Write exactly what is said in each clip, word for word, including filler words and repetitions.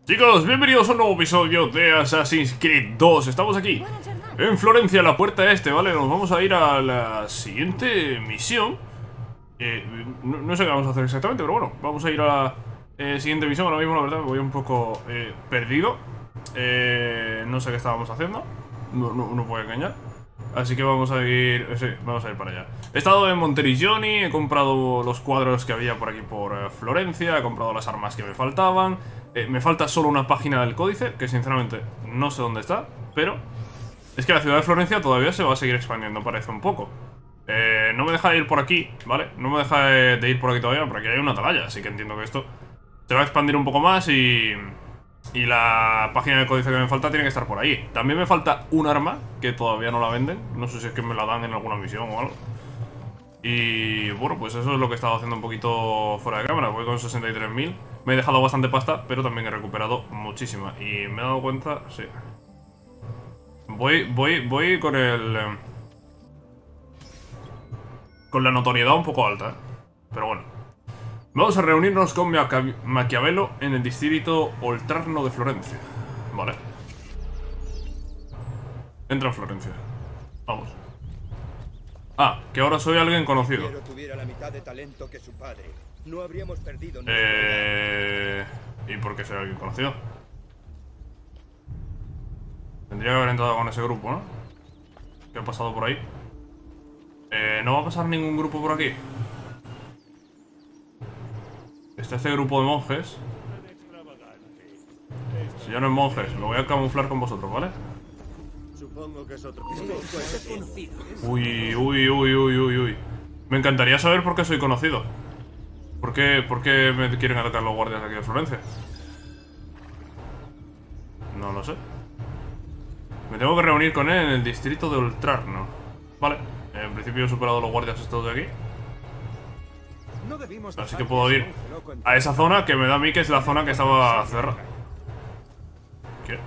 Chicos, bienvenidos a un nuevo episodio de Assassin's Creed dos. Estamos aquí en Florencia, la puerta este, ¿vale? Nos vamos a ir a la siguiente misión. eh, no, no sé qué vamos a hacer exactamente, pero bueno, vamos a ir a la eh, siguiente misión. Ahora mismo, la verdad, me voy un poco eh, perdido. eh, No sé qué estábamos haciendo. No, no, no puedo engañar. Así que vamos a ir... Sí, vamos a ir para allá. He estado en Monteriggioni, he comprado los cuadros que había por aquí por eh, Florencia, he comprado las armas que me faltaban. eh, Me falta solo una página del códice, que sinceramente no sé dónde está, pero es que la ciudad de Florencia todavía se va a seguir expandiendo, parece un poco. eh, No me deja de ir por aquí, ¿vale? No me deja de, de ir por aquí todavía, porque hay una atalaya, así que entiendo que esto se va a expandir un poco más y... Y la página de códice que me falta tiene que estar por ahí. También me falta un arma que todavía no la venden. No sé si es que me la dan en alguna misión o algo. Y bueno, pues eso es lo que he estado haciendo un poquito fuera de cámara. Voy con sesenta y tres mil. Me he dejado bastante pasta, pero también he recuperado muchísima. Y me he dado cuenta, sí. Voy, voy, voy con el... Eh, con la notoriedad un poco alta, ¿eh? Pero bueno. Vamos a reunirnos con Maquiavelo en el distrito Oltrarno de Florencia. Vale. Entra en Florencia. Vamos. Ah, que ahora soy alguien conocido. Tuviera la mitad de talento que su padre, no habríamos perdido. Eh... ¿Y por qué soy alguien conocido? Tendría que haber entrado con ese grupo, ¿no? ¿Qué ha pasado por ahí? Eh... ¿No va a pasar ningún grupo por aquí? Está este grupo de monjes. Si yo no es monjes, me voy a camuflar con vosotros, ¿vale? Supongo que es otro. Uy, uy, uy, uy, uy, uy. Me encantaría saber por qué soy conocido. ¿Por qué, por qué me quieren atacar los guardias aquí de Florencia? No lo sé. Me tengo que reunir con él en el distrito de Oltrarno. Vale, en principio he superado los guardias estos de aquí. Así que puedo ir a esa zona que me da a mí que es la zona que estaba cerrada. ¿Qué?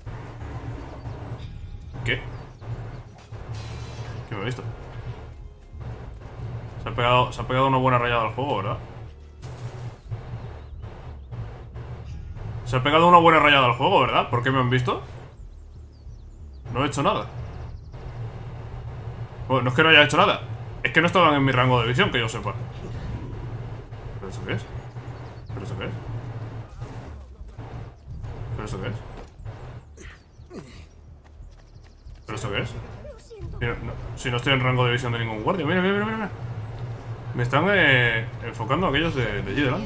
¿Qué? ¿Qué me he visto? Se ha pegado, se ha pegado una buena rayada al juego, ¿verdad? Se ha pegado una buena rayada al juego, ¿verdad? ¿Por qué me han visto? No he hecho nada. Bueno, no es que no haya hecho nada. Es que no estaban en mi rango de visión, que yo sepa. ¿Pero eso qué es? ¿Pero eso qué es? ¿Pero eso qué es? ¿Pero eso qué es? Mira, no, si no estoy en rango de visión de ningún guardia. Mira, mira, mira, mira. Me están eh, enfocando aquellos de, de allí delante.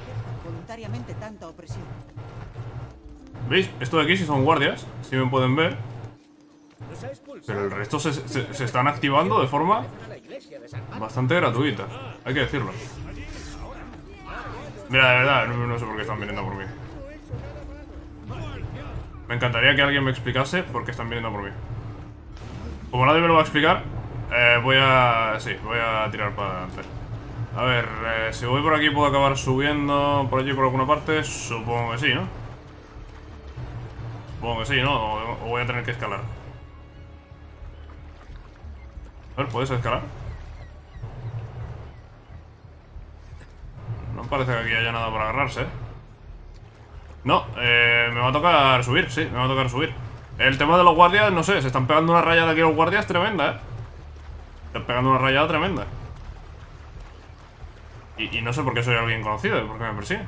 ¿Veis? Esto de aquí sí son guardias. Sí me pueden ver. Pero el resto se, se, se están activando de forma bastante gratuita. Hay que decirlo. Mira, de verdad, no, no sé por qué están viniendo por mí. Me encantaría que alguien me explicase por qué están viniendo por mí. Como nadie me lo va a explicar, eh, voy a... Sí, voy a tirar para adelante. A ver, eh, si voy por aquí puedo acabar subiendo por allí por alguna parte. Supongo que sí, ¿no? Supongo que sí, ¿no? O, o voy a tener que escalar. A ver, ¿puedes escalar? No parece que aquí haya nada para agarrarse, ¿eh? No, eh, me va a tocar subir, sí, me va a tocar subir. El tema de los guardias, no sé, se están pegando una rayada aquí los guardias tremenda, ¿eh? Están pegando una rayada tremenda. Y, y no sé por qué soy alguien conocido, ¿por qué me persigue?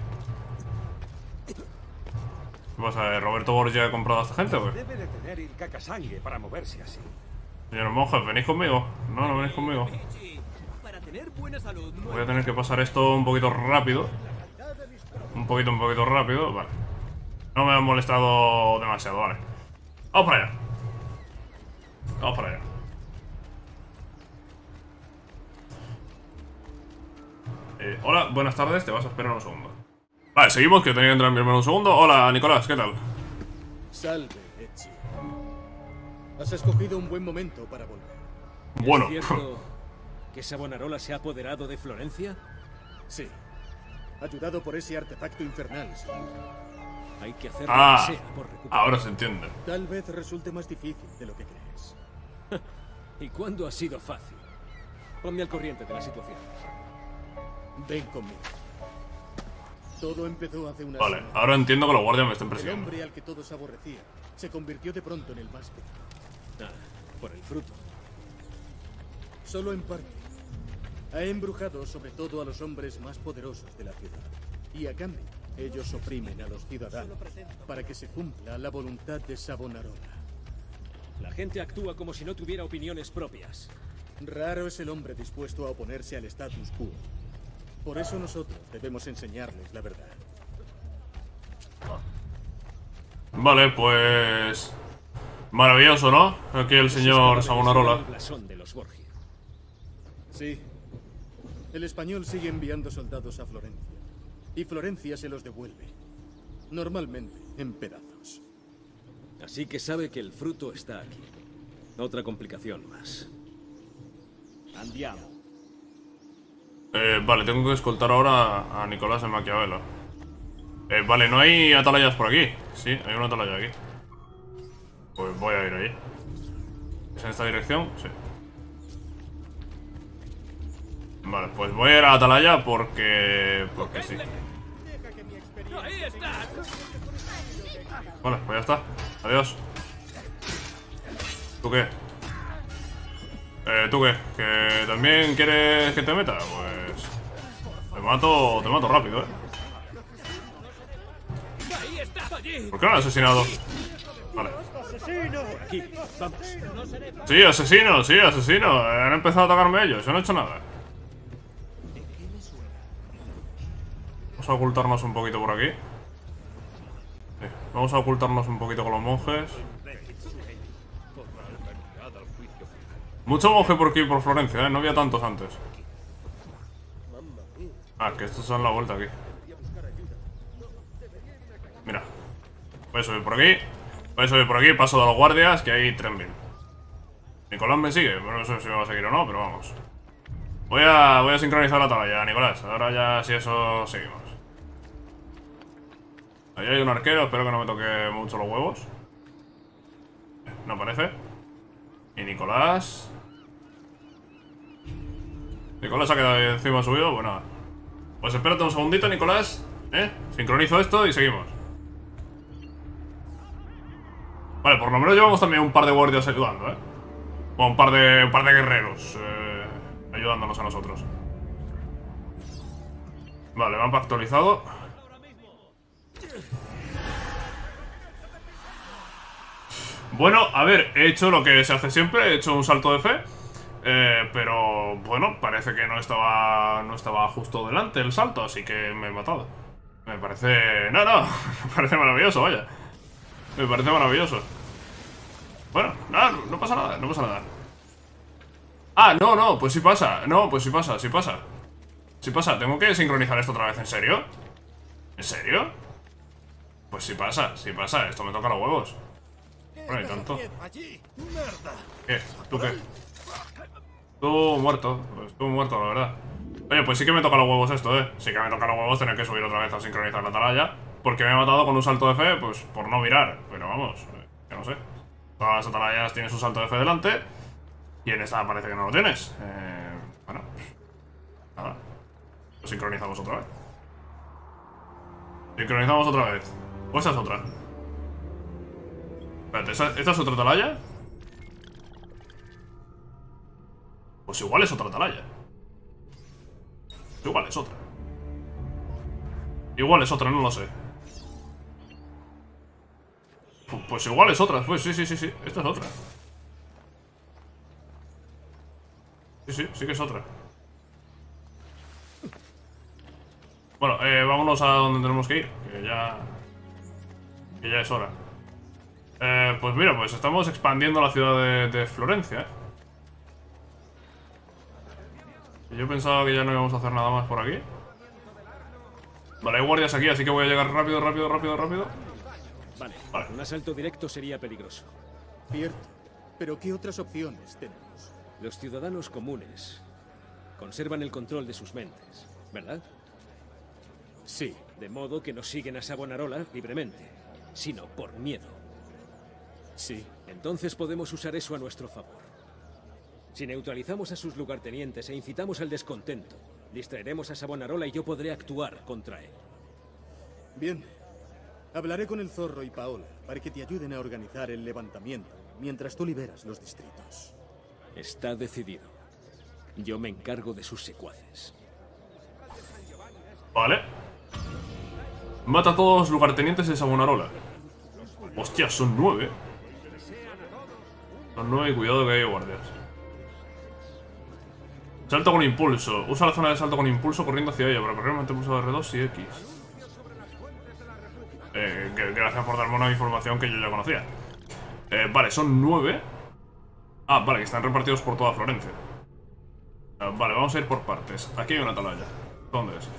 ¿Qué pasa? ¿Roberto Borgia ha comprado a esta gente, pues? Debe de tener el cacasangue para moverse así. Señores monjes, ¿venís conmigo? No, no venís conmigo. Voy a tener que pasar esto un poquito rápido. Un poquito, un poquito rápido, vale. No me han molestado demasiado, vale. Vamos para allá. Vamos para allá. eh, Hola, buenas tardes, te vas a esperar un segundo. Vale, seguimos, que tenía que entrar mi hermano un segundo. Hola, Nicolás, ¿qué tal? Salve, Ezio. Has escogido un buen momento para volver. Bueno. ¿Es cierto que Savonarola se ha apoderado de Florencia? Sí. Ayudado por ese artefacto infernal, sí. Hay que hacer Ah, lo que sea por recuperar. ahora se entiende. Tal vez resulte más difícil de lo que crees. ¿Y cuándo ha sido fácil? Ponme al corriente de la situación. Ven conmigo. Todo empezó hace una Vale, semana. ahora entiendo que los guardias me estén El persiguiendo. hombre al que todos aborrecían se convirtió de pronto en el más débil. Ah, por el fruto. Solo en parte. Ha embrujado sobre todo a los hombres más poderosos de la ciudad. Y a cambio, ellos oprimen a los ciudadanos para que se cumpla la voluntad de Savonarola. La gente actúa como si no tuviera opiniones propias. Raro es el hombre dispuesto a oponerse al status quo. Por eso nosotros debemos enseñarles la verdad. Vale, pues... maravilloso, ¿no? Aquí el señor Savonarola. El blasón de los Borgia. Sí. El español sigue enviando soldados a Florencia. Y Florencia se los devuelve. Normalmente en pedazos. Así que sabe que el fruto está aquí. Otra complicación más. Andiamo. Eh, vale, tengo que escoltar ahora a Nicolás en Maquiavelo. Eh, vale, no hay atalayas por aquí. Sí, hay una atalaya aquí. Pues voy a ir ahí. ¿Es en esta dirección? Sí. Vale, pues voy a ir a la atalaya porque... porque sí. Vale, pues ya está. Adiós. ¿Tú qué? Eh, ¿tú qué? ¿Que también quieres que te meta? Pues... Te mato... te mato rápido, ¿eh? ¿Por qué no han asesinado? Vale. Aquí, vamos. Sí, asesino, sí, asesino. Han empezado a atacarme ellos, yo no he hecho nada. Vamos a ocultarnos un poquito por aquí. Sí, vamos a ocultarnos un poquito con los monjes. Mucho monje por aquí, por Florencia, ¿eh? No había tantos antes. Ah, que estos dan la vuelta aquí. Mira. Voy a subir por aquí. Voy a subir por aquí, paso de los guardias, que hay tres mil. Nicolás me sigue, bueno, no sé si me va a seguir o no, pero vamos. Voy a, voy a sincronizar la tabla, Nicolás. Ahora ya, si eso, seguimos. Ahí hay un arquero, espero que no me toque mucho los huevos. No parece. Y Nicolás... Nicolás ha quedado ahí encima subido, pues nada. Pues espérate un segundito, Nicolás. ¿Eh? Sincronizo esto y seguimos. Vale, por lo menos llevamos también un par de guardias ayudando, ¿eh? O un par de, un par de guerreros eh, ayudándonos a nosotros. Vale, mapa actualizado. Bueno, a ver, he hecho lo que se hace siempre, he hecho un salto de fe. Eh, pero bueno, parece que no estaba no estaba justo delante el salto, así que me he matado. Me parece... No, no, me parece maravilloso, vaya. Me parece maravilloso. Bueno, nada, no, no pasa nada, no pasa nada. Ah, no, no, pues sí pasa. No, pues sí pasa, sí pasa. Sí pasa, tengo que sincronizar esto otra vez, ¿en serio? ¿En serio? Pues sí pasa, sí pasa, esto me toca los huevos. Bueno, y tanto. ¿Qué? ¿Tú qué? Tú muerto, pues tú muerto, la verdad. Oye, pues sí que me toca los huevos esto, eh. Sí que me toca los huevos tener que subir otra vez a sincronizar la atalaya. Porque me he matado con un salto de fe, pues por no mirar. Pero vamos, eh, que no sé. Todas las atalayas tienes un salto de fe delante. Y en esta parece que no lo tienes. Eh, bueno, pues nada. Lo sincronizamos otra vez. Sincronizamos otra vez. O esa es otra. Espérate, ¿esta, ¿esta es otra atalaya? Pues igual es otra atalaya. Igual es otra. Igual es otra, no lo sé. Pues igual es otra, pues sí, sí, sí, sí. Esta es otra. Sí, sí, sí que es otra. Bueno, eh, vámonos a donde tenemos que ir. Que ya... Que ya es hora. Eh, pues mira, pues estamos expandiendo la ciudad de, de Florencia, ¿eh? Yo pensaba que ya no íbamos a hacer nada más por aquí. Vale, hay guardias aquí, así que voy a llegar rápido, rápido, rápido, rápido. Vale, Vale. un asalto directo sería peligroso. Cierto. Pero ¿qué otras opciones tenemos? Los ciudadanos comunes conservan el control de sus mentes, ¿verdad? Sí. De modo que no siguen a Savonarola libremente, sino por miedo. Sí. Entonces podemos usar eso a nuestro favor. Si neutralizamos a sus lugartenientes e incitamos al descontento, distraeremos a Savonarola y yo podré actuar contra él. Bien. Hablaré con el zorro y Paola para que te ayuden a organizar el levantamiento mientras tú liberas los distritos. Está decidido. Yo me encargo de sus secuaces. Vale. Mata a todos los lugartenientes de Savonarola. Hostia, son nueve. Son nueve y cuidado que hay guardias. Salto con impulso. Usa la zona de salto con impulso corriendo hacia ella para correr, mantén pulsado R dos y X. Eh, que, gracias por darme una información que yo ya conocía. Eh, vale, son nueve. Ah, vale, que están repartidos por toda Florencia. Eh, vale, vamos a ir por partes. Aquí hay una atalaya. ¿Dónde es?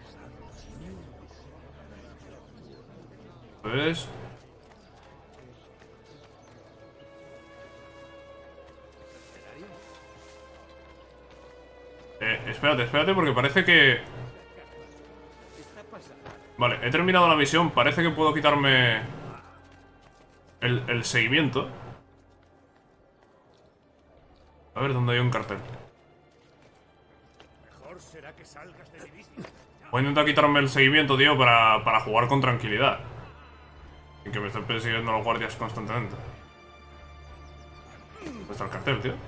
¿Ves? Eh, espérate, espérate porque parece que... Vale, he terminado la misión. Parece que puedo quitarme el, el seguimiento. A ver, ¿dónde hay un cartel? Voy a intentar quitarme el seguimiento, tío, para, para jugar con tranquilidad. Y que me estén persiguiendo los guardias constantemente. ¿Dónde está el cartel, tío?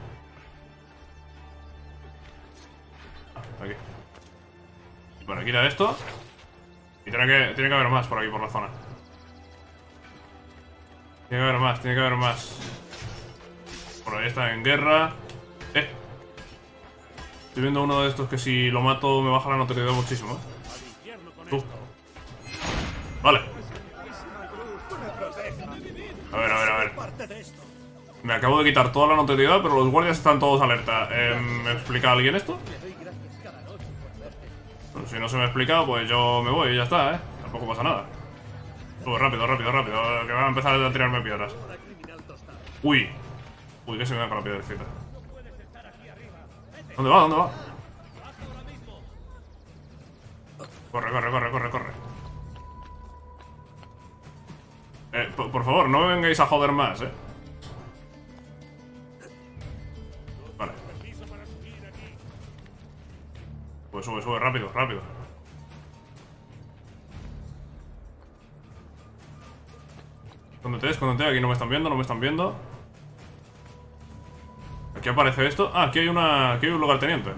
Ah, aquí. Vale, quita esto. Y tiene que, tiene que haber más por aquí, por la zona. Tiene que haber más, tiene que haber más. Por ahí está en guerra. Eh. Estoy viendo uno de estos que si lo mato me baja la notoriedad muchísimo, ¿eh? Tú. Vale. A ver, a ver, a ver. Me acabo de quitar toda la notoriedad, pero los guardias están todos alerta. Eh, ¿Me explica alguien esto? Bueno, si no se me explica, pues yo me voy y ya está, ¿eh? Tampoco pasa nada. Sube, rápido, rápido, rápido, que van a empezar a tirarme piedras. Uy. Uy, que se me da con la piedrecita. ¿Dónde va? ¿Dónde va? Corre, corre, corre, corre, corre. Eh, por, por favor, no me vengáis a joder más, eh. Vale. Pues sube, sube, rápido, rápido. Escóndete, escóndete, aquí no me están viendo, no me están viendo. Aquí aparece esto. Ah, aquí hay una. Aquí hay un lugarteniente.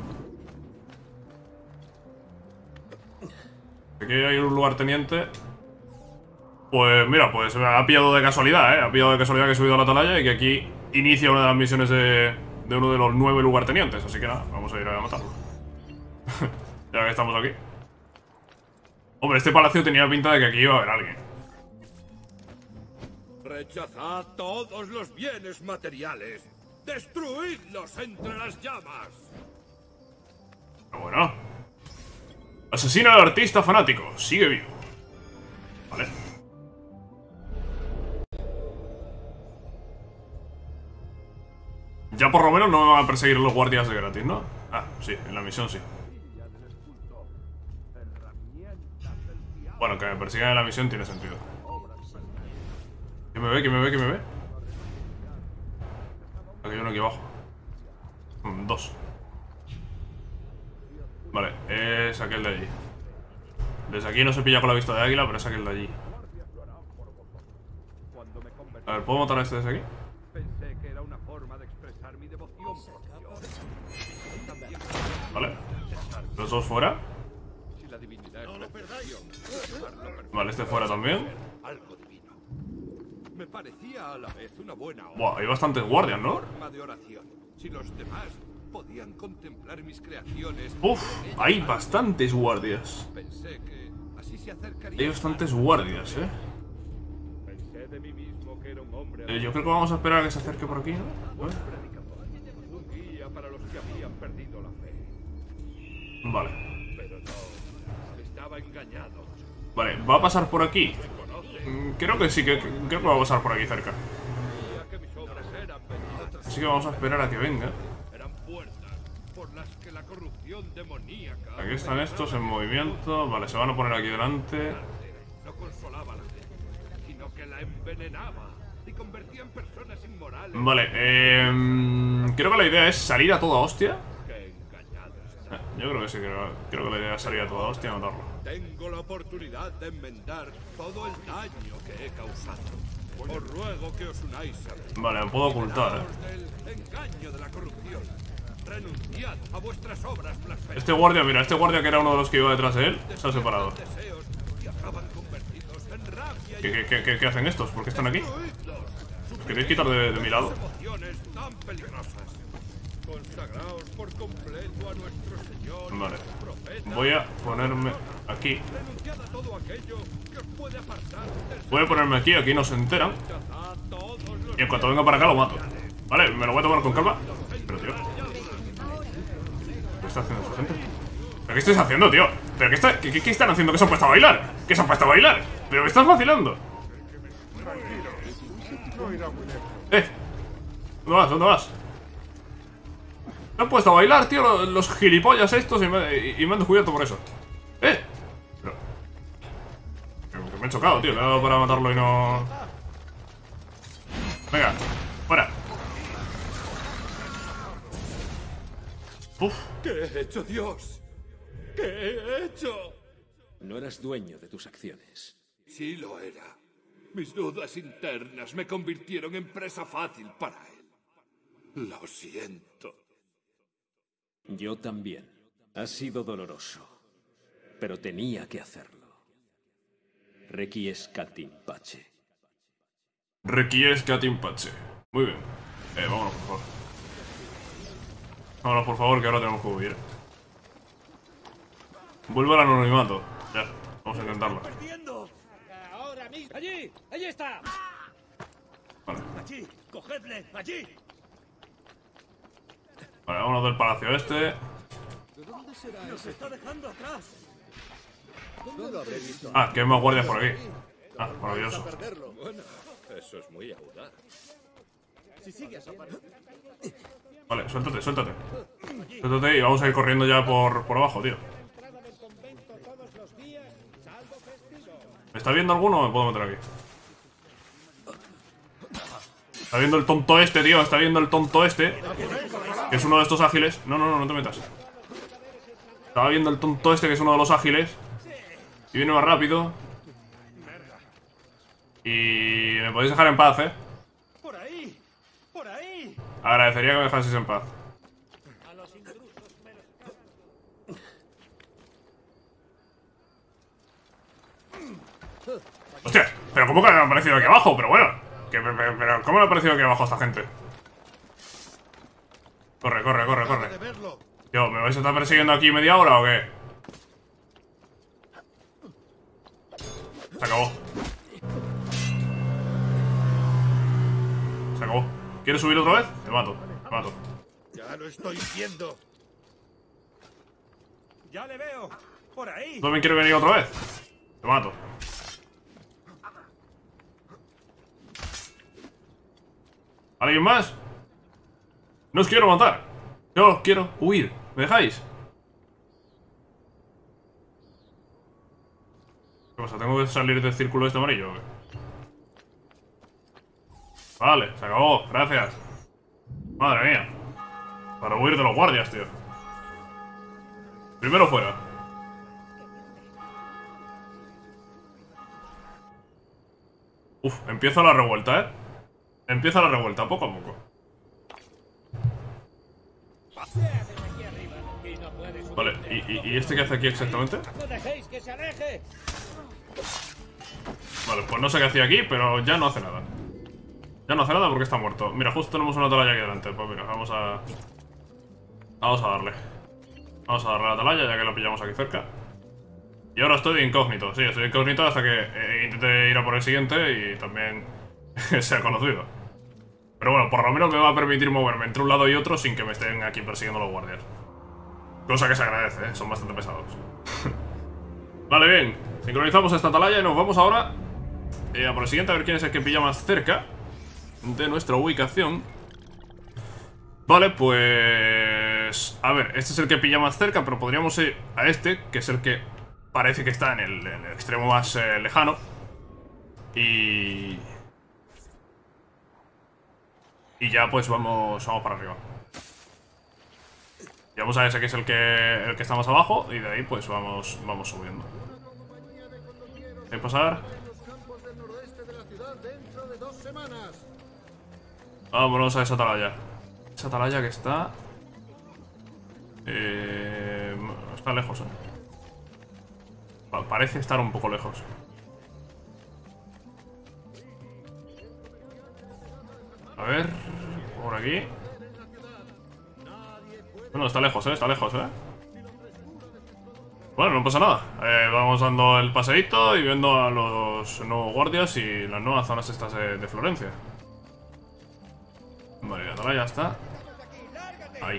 Aquí hay un lugarteniente. Pues mira, pues me ha pillado de casualidad, eh. Ha pillado de casualidad que he subido a la atalaya y que aquí inicia una de las misiones de, de uno de los nueve lugartenientes. Así que nada, vamos a ir a matarlo. Ya que estamos aquí. Hombre, este palacio tenía pinta de que aquí iba a haber alguien. Rechazad todos los bienes materiales. ¡Destruidlos entre las llamas! Pero bueno. Asesina al artista fanático. Sigue vivo. Vale. Ya por lo menos no me van a perseguir los guardias de gratis, ¿no? Ah, sí, en la misión sí. Bueno, que me persigan en la misión tiene sentido. ¿Quién me ve? ¿Quién me ve? ¿Quién me ve? Aquí hay uno aquí abajo. Mm, dos. Vale, es aquel de allí. Desde aquí no se pilla con la vista de águila, pero es aquel de allí. A ver, ¿puedo matar a este desde aquí? Vale. Los dos fuera. Vale, este fuera también. Me parecía a la vez una buena obra. Buah, hay bastantes guardias, ¿no? Forma de oración. Si los demás podían contemplar mis creaciones. Uf, hay bastantes guardias. Pensé que así se acercaría. Hay bastantes guardias, eh. Pensé de mí mismo que era un hombre. eh yo creo que vamos a esperar a que se acerque por aquí, ¿no? A ver. Un guía para los que habían perdido la fe. Vale. Pero no, estaba engañado. Vale, ¿va a pasar por aquí? Mm, Creo que sí, que, creo que va a pasar por aquí cerca. Que mis obras eran vendidas. Así que vamos a esperar a que venga. Eran puertas por las que la corrupción demoníaca. Aquí están estos en movimiento. Vale, se van a poner aquí delante. No consolaba a la gente, sino que la envenenaba y convertía en personas inmorales. Vale, eh, creo que la idea es salir a toda hostia. Que engañados. Eh, Yo creo que sí, creo, creo que la idea es salir a toda hostia y matarlo. Tengo la oportunidad de enmendar todo el daño que he causado. Os ruego que os unáis a mí. Vale, me puedo ocultar, eh. Del engaño de la corrupción. Renunciad a vuestras obras blasfemas. Este guardia, mira, este guardia que era uno de los que iba detrás de él, se ha separado. Deseos y acaban convertidos en rabia y ¿Qué, qué, qué, qué hacen estos? ¿Por qué están aquí? ¿Os queréis quitar de, de mi lado? emociones tan peligrosas. Consagraos por completo a nuestro Señor. Vale. Profeta. Voy a ponerme aquí. Renunciad a todo aquello que os puede apartar del Voy a ponerme aquí, aquí no se enteran. a todos los Y en cuanto venga para acá lo mato. Vale, me lo voy a tomar con calma. Pero tío, ¿qué está haciendo esta gente? ¿Pero qué estáis haciendo, tío? ¿Pero qué, está, qué, qué, qué están haciendo? ¿Que se han puesto a bailar? ¿Que se han puesto a bailar? ¿Pero me estás vacilando? Eh, ¿dónde vas? ¿Dónde vas? Me han puesto a bailar, tío, los, los gilipollas estos y me, y, y me han descubierto por eso. Eh, pero que, que me he chocado, tío. Le he dado para matarlo y no... Venga, fuera. Uf. ¿Qué he hecho, Dios? ¿Qué he hecho? No eras dueño de tus acciones. Sí lo era. Mis dudas internas me convirtieron en presa fácil para él. Lo siento. Yo también. Ha sido doloroso. Pero tenía que hacerlo. Requiescat in pace. Requiescat in pace. Muy bien. Eh, vámonos, por favor. Vámonos, por favor, que ahora tenemos que huir. Vuelve al anonimato. Ya, vamos a intentarlo. Ahora mismo. ¡Allí! ¡Allí está! Vale. ¡Allí! ¡Cogedle! ¡Allí! Vale, vámonos del palacio este. ¡Nos está dejando atrás! Ah, que hay más guardias por aquí. Ah, maravilloso. Bueno, eso es muy audaz. Vale, suéltate, suéltate. Suéltate y vamos a ir corriendo ya por, por abajo, tío. ¿Me está viendo alguno o me puedo meter aquí? Está viendo el tonto este, tío. Está viendo el tonto este. Que es uno de estos ágiles. No, no, no, no te metas. Estaba viendo el tonto este que es uno de los ágiles. Y viene más rápido. Y me podéis dejar en paz, eh. ¡Por ahí! ¡Por ahí! Agradecería que me dejaseis en paz. Hostia, pero ¿cómo que me ha aparecido aquí abajo? Pero bueno, que, pero, pero ¿cómo me ha aparecido aquí abajo esta gente? Corre, corre, corre, corre. Tío, ¿me vais a estar persiguiendo aquí media hora o qué? Se acabó. Se acabó. ¿Quieres subir otra vez? Te mato, te mato. Ya lo estoy viendo. ¡Ya le veo! ¡Por ahí! ¿Tú también quieres venir otra vez? Te mato. ¿Alguien más? No os quiero matar. Yo quiero huir. ¿Me dejáis? ¿Qué pasa? ¿Tengo que salir del círculo este amarillo? Vale, se acabó. Gracias. Madre mía. Para huir de los guardias, tío. Primero fuera. Uf, empieza la revuelta, ¿eh? Empieza la revuelta, poco a poco. Vale, ¿y, y, y este qué hace aquí exactamente? ¡No dejéis que se aleje! Vale, pues no sé qué hacía aquí, pero ya no hace nada. Ya no hace nada porque está muerto. Mira, justo tenemos una atalaya aquí delante. Pues mira, vamos a... Vamos a darle. Vamos a darle a la atalaya ya que lo pillamos aquí cerca. Y ahora estoy de incógnito. Sí, estoy de incógnito hasta que eh, intente ir a por el siguiente y también sea conocido. Pero bueno, por lo menos me va a permitir moverme entre un lado y otro sin que me estén aquí persiguiendo los guardias. Cosa que se agradece, ¿eh? Son bastante pesados. Vale, bien. Sincronizamos esta atalaya y nos vamos ahora eh, a por el siguiente, a ver quién es el que pilla más cerca de nuestra ubicación. Vale, pues... A ver, este es el que pilla más cerca, pero podríamos ir a este, que es el que parece que está en el, en el extremo más eh, lejano. Y... Y ya pues vamos, vamos para arriba. Y vamos a ese que es el que, el que está más abajo, y de ahí pues vamos, vamos subiendo. Hay que pasar. Vámonos a esa atalaya. Esa atalaya que está... Eh, está lejos, eh. Parece estar un poco lejos. A ver... Por aquí... Bueno, está lejos, eh. Está lejos, eh. Bueno, no pasa nada. Eh, vamos dando el paseíto y viendo a los nuevos guardias y las nuevas zonas estas de, de Florencia. Vale, la atalaya está ahí.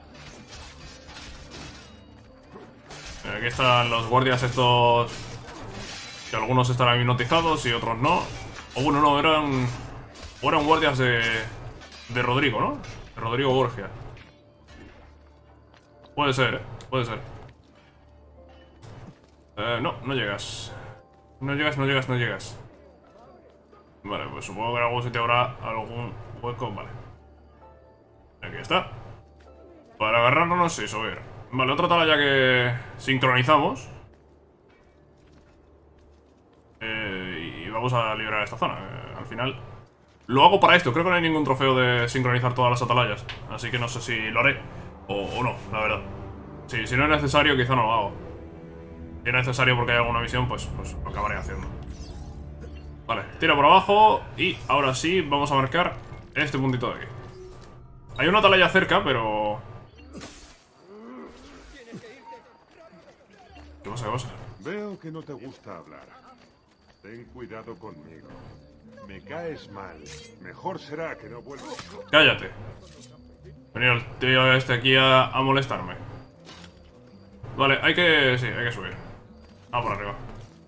Aquí están los guardias estos, que algunos estarán hipnotizados y otros no. O bueno, no, eran o eran guardias de, de Rodrigo, ¿no? De Rodrigo Borgia. Puede ser, ¿eh? Puede ser. Eh, no, no llegas. No llegas, no llegas, no llegas. Vale, pues supongo que en algún sitio habrá algún hueco. Vale. Aquí está. Para agarrarnos y subir. Vale, otra atalaya que sincronizamos. Eh, y vamos a liberar esta zona. Eh, al final lo hago para esto. Creo que no hay ningún trofeo de sincronizar todas las atalayas. Así que no sé si lo haré o, o no, la verdad. Sí, si no es necesario, quizá no lo hago. Si es necesario porque hay alguna misión, pues, pues lo acabaré haciendo. Vale, tira por abajo. Y ahora sí, vamos a marcar este puntito de aquí. Hay una atalaya cerca, pero... ¿Qué pasa, qué pasa? Veo que no te gusta hablar. Ten cuidado conmigo. Me caes mal. Mejor será que no vuelvas. Cállate. Venía el tío este aquí a, a molestarme. Vale, hay que... Sí, hay que subir. Vamos por arriba.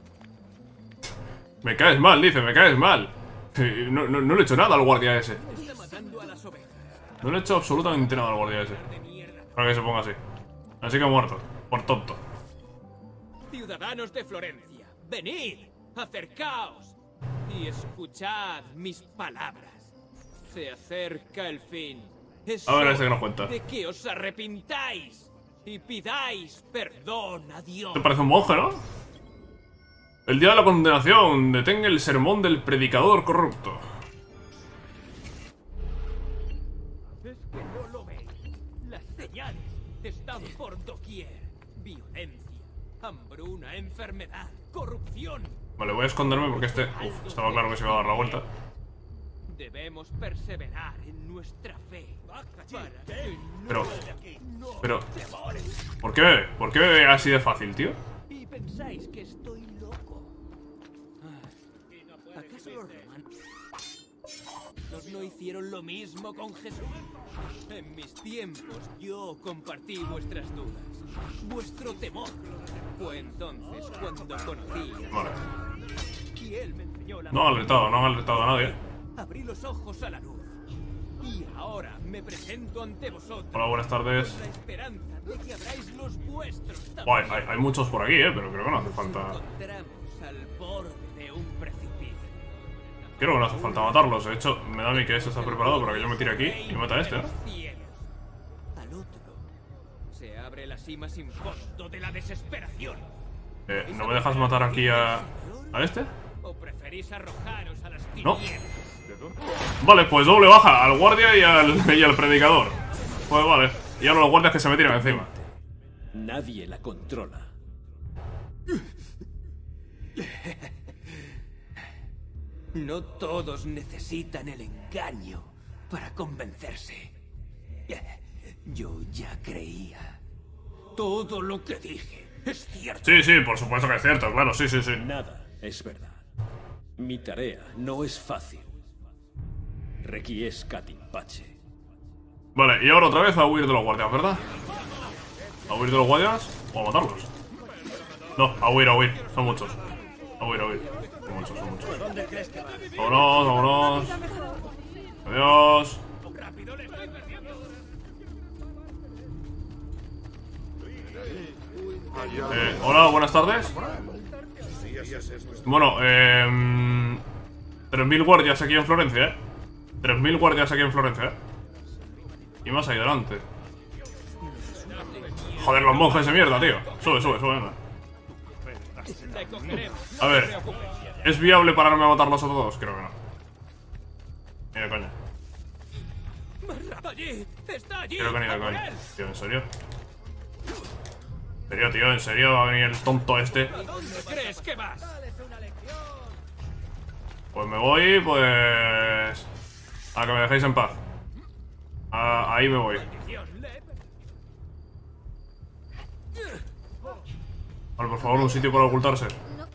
Me caes mal, dice, me caes mal. No, no, no le he hecho nada al guardia ese. No le he hecho absolutamente nada al guardia ese. Para que se ponga así. Así que ha muerto. Por tonto. Ciudadanos de Florencia, venid, acercaos y escuchad mis palabras. Se acerca el fin. Es a ver, este que nos cuenta. De que os arrepintáis y pidáis perdón a Dios. Te parece un monje, ¿no? El día de la condenación. Detenga el sermón del predicador corrupto. Es que no lo veis. Las señales están por doquier. Violencia, hambruna, enfermedad, corrupción. Vale, voy a esconderme porque este... Uf, estaba claro que se iba a dar la vuelta. Debemos perseverar en nuestra fe. Para que Pero... no Pero... ¿Por qué bebe? ¿Por qué bebe así de fácil, tío? Y pensáis que estoy loco. Ah, ¿acaso los romanos no hicieron lo mismo con Jesús? En mis tiempos yo compartí vuestras dudas, vuestro temor. Fue entonces cuando conocí. Vale. Y él me enseñó la... No han alertado, no han alertado a nadie. Abrí los ojos a la luz. Y ahora me presento ante vosotros. Hola, buenas tardes. Con la esperanza de que abráis los vuestros también. Guay, hay, hay muchos por aquí, eh, pero creo que no hace falta. Nos encontramos al borde de un precipicio. Creo que no hace falta matarlos. De hecho, me da a mí que esto está preparado para que yo me tire aquí y mata a este, ¿eh? Al otro se abre la cima sin fondo de la desesperación. Eh, ¿no me dejas matar aquí a... a este? ¿O preferís arrojaros a las No. tinieblas? Vale, pues doble baja al guardia y al, y al predicador. Pues vale. Y ahora los guardias que se me tiran encima. Nadie la controla. No todos necesitan el engaño para convencerse. Yo ya creía. Todo lo que dije es cierto. Sí, sí, por supuesto que es cierto, claro, sí, sí, sí. Nada es verdad. Mi tarea no es fácil. Requiescat in pace. Vale, y ahora otra vez a huir de los guardias, ¿verdad? ¿A huir de los guardias o a matarlos? No, a huir, a huir, son muchos. A huir, a huir. Son muchos, son muchos. Vámonos, vámonos. Adiós. Eh, hola, buenas tardes. Bueno, eh... tres mil guardias aquí en Florencia, eh. tres mil guardias aquí en Florencia, eh. Y más ahí delante. Joder, los monjes de mierda, tío. Sube, sube, sube, venga. Te cogeremos. A ver, ¿es viable pararme a matarlos a todos? Creo que no. Ni de coña. Allí, está allí. Creo que ni de ¡A por coña. él! Tío, ¿en serio? ¿En serio, tío? ¿En serio va a venir el tonto este? ¿A dónde crees que vas? Pues me voy, pues... a que me dejéis en paz. A- ahí me voy. Vale, por favor, un sitio para ocultarse.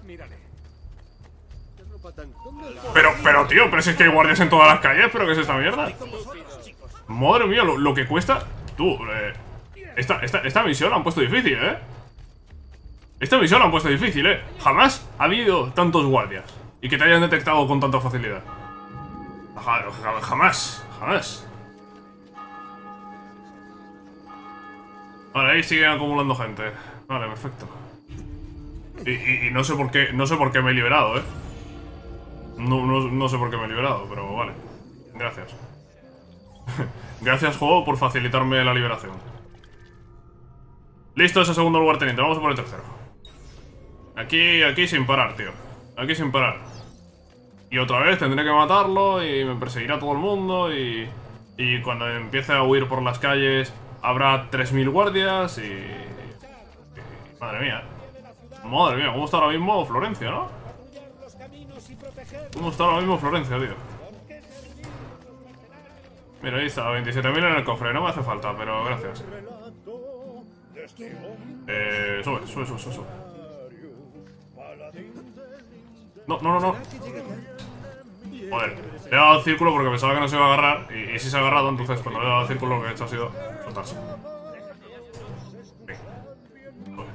Pero, pero, tío, pero si es que hay guardias en todas las calles. ¿Pero qué es esta mierda? Madre mía, lo, lo que cuesta. Tú, eh, esta, esta, esta misión la han puesto difícil, eh. Esta misión la han puesto difícil, eh. Jamás ha habido tantos guardias y que te hayan detectado con tanta facilidad. Ja- ja- Jamás, jamás. Vale, ahí siguen acumulando gente. Vale, perfecto. Y, y, y no sé por qué, no sé por qué me he liberado, eh. No, no, no sé por qué me he liberado, pero vale. Gracias. Gracias, juego, por facilitarme la liberación. Listo, ese segundo lugar teniente. Vamos a por el tercero. Aquí, aquí sin parar, tío. Aquí sin parar. Y otra vez tendré que matarlo y me perseguirá todo el mundo y... Y cuando empiece a huir por las calles habrá tres mil guardias y... y... Madre mía. Madre mía, ¿cómo está ahora mismo Florencia, no? ¿Cómo está ahora mismo Florencia, tío? Mira, ahí está, veintisiete mil en el cofre. No me hace falta, pero gracias. Eh, sube, sube, sube, sube, sube. No, no, no, no. Joder, le he dado al círculo porque pensaba que no se iba a agarrar. Y, y si se ha agarrado, entonces cuando le he dado al círculo lo que he hecho ha sido soltarse. Joder.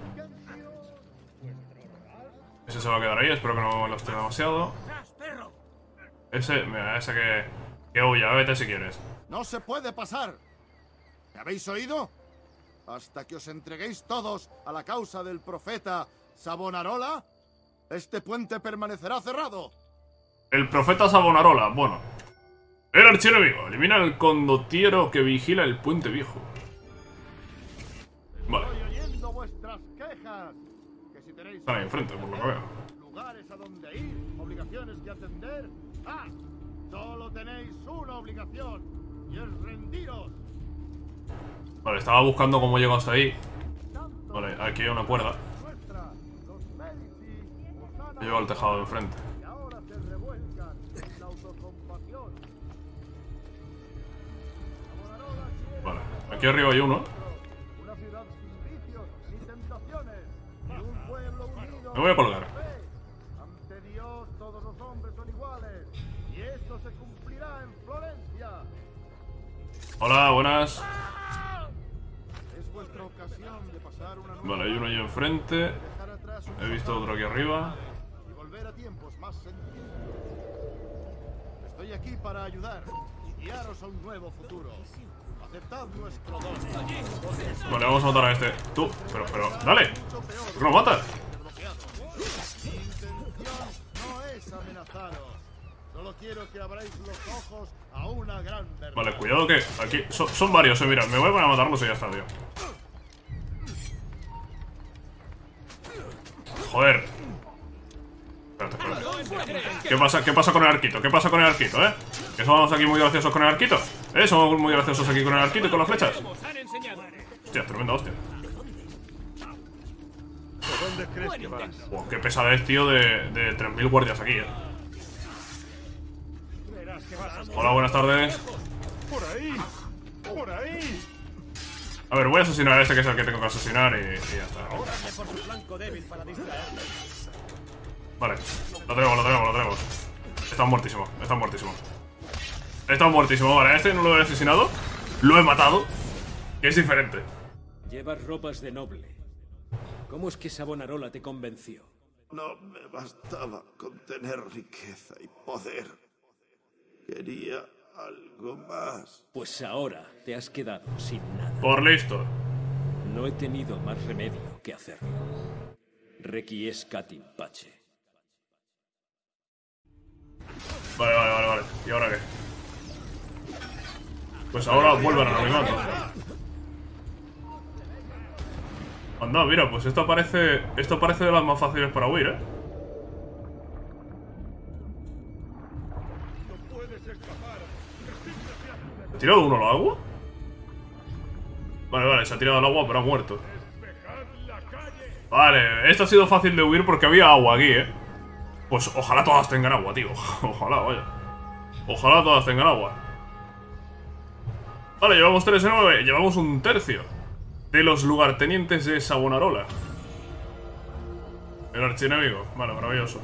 Ese se va a quedar ahí, espero que no me lo esté demasiado. Ese, mira, ese que... Que huya, vete si quieres. ¡No se puede pasar! ¿Me habéis oído? Hasta que os entreguéis todos a la causa del profeta Savonarola, este puente permanecerá cerrado. El profeta Savonarola, bueno. El archienemigo, elimina al condottiero que vigila el puente viejo. Vale. Estoy oyendo vuestras quejas. Que si tenéis Están ahí enfrente, por lo que veo. lugares a donde ir, obligaciones que atender. ¡Ah! Solo tenéis una obligación, y es rendiros. Vale, estaba buscando cómo llego hasta ahí. Vale, aquí hay una cuerda. Nuestra, los Medici, os han Llego al tejado de enfrente. y ahora se revuelcan en la autocompasión. Savonarola quiere Vale, aquí arriba hay uno. una ciudad sin vicios ni tentaciones, y un pueblo unido. Me voy a colgar. Ante Dios todos los hombres son iguales, y esto se cumplirá en Florencia. Hola, buenas. Es vuestra ocasión de pasar una nueva Vale, hay uno ahí enfrente. dejar atrás un He visto otro aquí arriba. y volver a tiempos más sencillos. Estoy aquí para ayudar y guiaros a un nuevo futuro. Aceptad nuestro don. Vale, vamos a matar a este. Tú, pero, pero, dale. ¿Por qué no matas? Mi intención no es amenazaros. Solo quiero que abráis los ojos a una gran verdad. Vale, cuidado que aquí son, son varios, eh, mira. Me voy a poner a matarlos y ya está, tío. Joder. Espérate, espérate. ¿Qué pasa, ¿Qué pasa con el arquito? ¿Qué pasa con el arquito, eh? Que somos aquí muy graciosos con el arquito. ¿Eh? Somos muy graciosos aquí con el arquito y con las flechas. Hostia, tremenda hostia. ¿Por dónde crees que vas? Wow, qué pesadez, tío, de, de tres mil guardias aquí, eh. Hola, buenas tardes. ¡Por ahí! ¡Por ahí! A ver, voy a asesinar a este que es el que tengo que asesinar y, y ya está. Vale, lo tenemos, lo tenemos, lo tenemos. Está muertísimo, está muertísimo. Está muertísimo, vale, a este no lo he asesinado. Lo he matado, que es diferente. Llevas ropas de noble. ¿Cómo es que Savonarola te convenció? No me bastaba con tener riqueza y poder. Quería algo más. Pues ahora te has quedado sin nada. Por listo. No he tenido más remedio que hacerlo. Requiescat in pace. Vale, vale, vale, vale. ¿Y ahora qué? Pues ahora vuelve al anonimato. Anda, mira, pues esto parece... Esto parece de las más fáciles para huir, ¿eh? ¿Ha tirado uno al agua? Vale, vale, se ha tirado al agua pero ha muerto. Vale, esto ha sido fácil de huir porque había agua aquí, ¿eh? Pues ojalá todas tengan agua, tío. Ojalá, vaya. Ojalá todas tengan agua. Vale, llevamos tres de nueve. Llevamos un tercio de los lugartenientes de Savonarola. El archienemigo. Vale, maravilloso.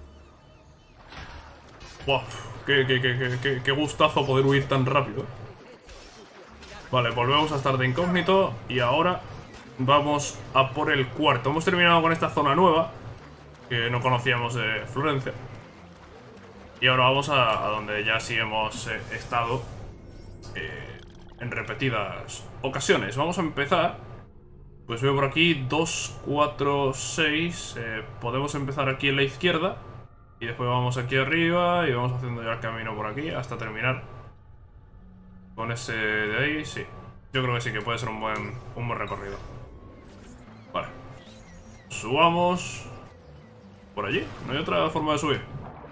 Buah, qué, qué, qué, qué, qué, qué gustazo poder huir tan rápido. Vale, volvemos a estar de incógnito. Y ahora vamos a por el cuarto. Hemos terminado con esta zona nueva que no conocíamos de Florencia. Y ahora vamos a, a donde ya sí hemos eh, estado eh, en repetidas ocasiones. Vamos a empezar. Pues veo por aquí dos, cuatro, seis. Eh, podemos empezar aquí en la izquierda. Y después vamos aquí arriba y vamos haciendo ya el camino por aquí hasta terminar con ese de ahí. Sí, yo creo que sí que puede ser un buen, un buen recorrido. Vale. Subamos por allí. No hay otra forma de subir.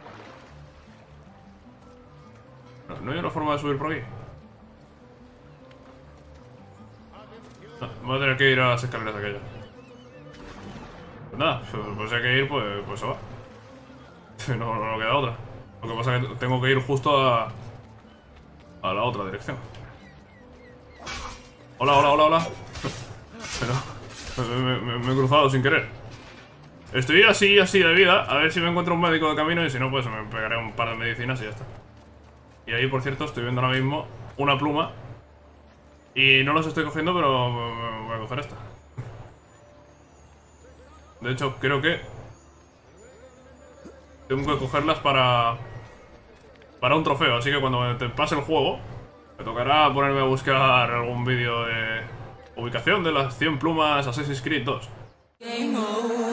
No, no hay otra forma de subir por aquí. No, voy a tener que ir a las escaleras aquellas. Pues nada, pues hay que ir, pues, pues se va. No, no, no queda otra. Lo que pasa es que tengo que ir justo a a la otra dirección. Hola, hola, hola, hola. Pero me, me, me he cruzado sin querer. Estoy así, así de vida. A ver si me encuentro un médico de camino. Y si no, pues me pegaré un par de medicinas y ya está. Y ahí, por cierto, estoy viendo ahora mismo una pluma. Y no los estoy cogiendo, pero me voy a coger esta. De hecho, creo que tengo que cogerlas para Para un trofeo, así que cuando te pase el juego me tocará ponerme a buscar algún vídeo de ubicación de las cien plumas Assassin's Creed dos.